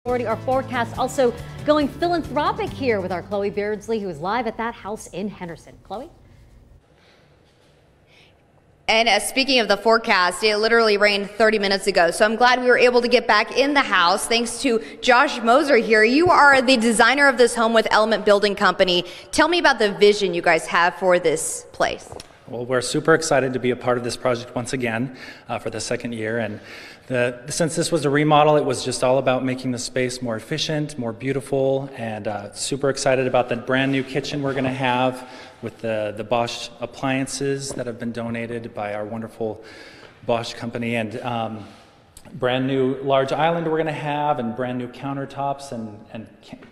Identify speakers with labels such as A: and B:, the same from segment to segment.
A: Our forecast also going philanthropic here with our Chloe Beardsley, who is live at that house in Henderson. Chloe?
B: And speaking of the forecast, it literally rained 30 minutes ago, so I'm glad we were able to get back in the house thanks to Josh Moser here. You are the designer of this home with Element Building Company. Tell me about the vision you guys have for this place.
C: Well, we're super excited to be a part of this project once again for the second year. And since this was a remodel, it was just all about making the space more efficient, more beautiful, and super excited about the brand new kitchen we're going to have with the Bosch appliances that have been donated by our wonderful Bosch company, and brand new large island we're going to have, and brand new countertops and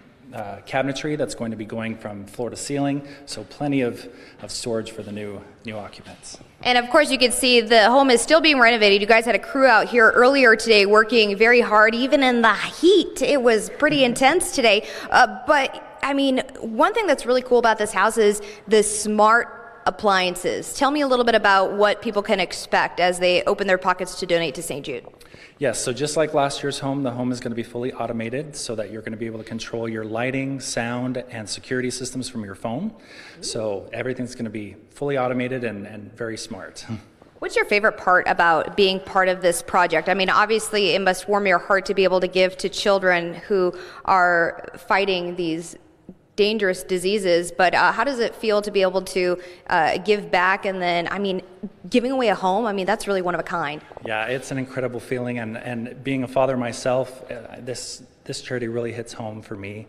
C: cabinetry that's going to be going from floor to ceiling, so plenty of storage for the new occupants.
B: And of course, you can see the home is still being renovated. You guys had a crew out here earlier today working very hard, even in the heat. It was pretty intense today. But I mean, one thing that's really cool about this house is the smart appliances. Tell me a little bit about what people can expect as they open their pockets to donate to St. Jude.
C: Yes, so just like last year's home, the home is going to be fully automated so that you're going to be able to control your lighting, sound, and security systems from your phone. So everything's going to be fully automated and very smart.
B: What's your favorite part about being part of this project? I mean, obviously it must warm your heart to be able to give to children who are fighting these dangerous diseases, but how does it feel to be able to give back? And then, I mean, giving away a home, I mean, that's really one of a kind.
C: Yeah, it's an incredible feeling, and being a father myself, this charity really hits home for me,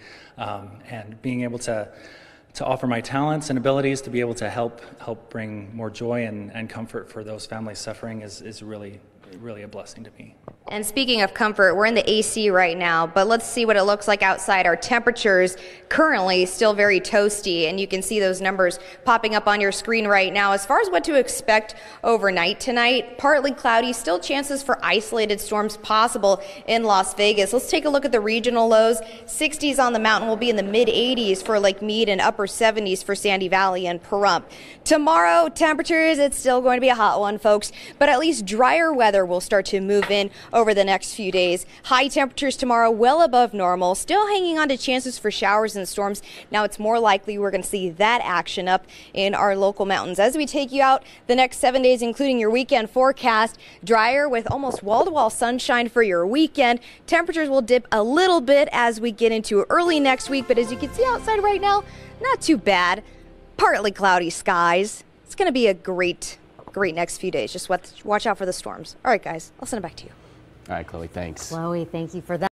C: and being able to offer my talents and abilities to be able to help bring more joy and comfort for those families suffering is really a blessing to me.
B: And speaking of comfort, we're in the AC right now, but let's see what it looks like outside. Our temperatures currently still very toasty, and you can see those numbers popping up on your screen right now. As far as what to expect overnight tonight, partly cloudy, still chances for isolated storms possible in Las Vegas. Let's take a look at the regional lows. 60s on the mountain will be in the mid-80s for Lake Mead and upper 70s for Sandy Valley and Pahrump. Tomorrow, temperatures, it's still going to be a hot one, folks, but at least drier weather will start to move in over the next few days. High temperatures tomorrow well above normal, still hanging on to chances for showers and storms. Now it's more likely we're going to see that action up in our local mountains. As we take you out the next 7 days, including your weekend forecast, drier with almost wall-to-wall sunshine for your weekend. Temperatures will dip a little bit as we get into early next week, but as you can see outside right now, not too bad. Partly cloudy skies. It's going to be a great next few days. Just watch out for the storms. All right, guys, I'll send it back to you.
D: All right, Chloe, thanks.
A: Chloe, thank you for that.